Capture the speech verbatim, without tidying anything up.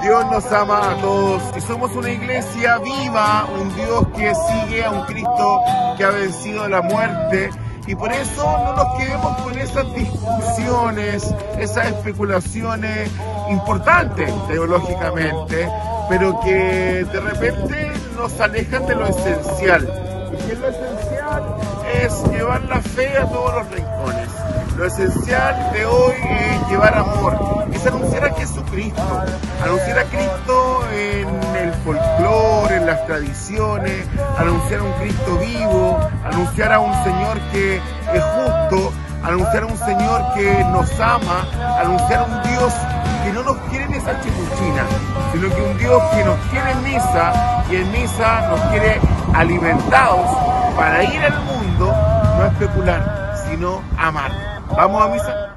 Dios nos ama a todos y somos una iglesia viva, un Dios que sigue a un Cristo que ha vencido la muerte. Y por eso no nos quedemos con esas discusiones, esas especulaciones importantes teológicamente, pero que de repente nos alejan de lo esencial. ¿Y qué es lo esencial? Es llevar la fe a todos los rincones. Lo esencial de hoy es llevar amor, es anunciar a Jesucristo, anunciar a Cristo en el folclore, en las tradiciones, anunciar a un Cristo vivo, anunciar a un Señor que es justo, anunciar a un Señor que nos ama, anunciar a un Dios que no nos quiere en esa chimuchina, sino que un Dios que nos quiere en misa y en misa nos quiere alimentados para ir al mundo, no especular, sino amar. ¿Vamos a misa?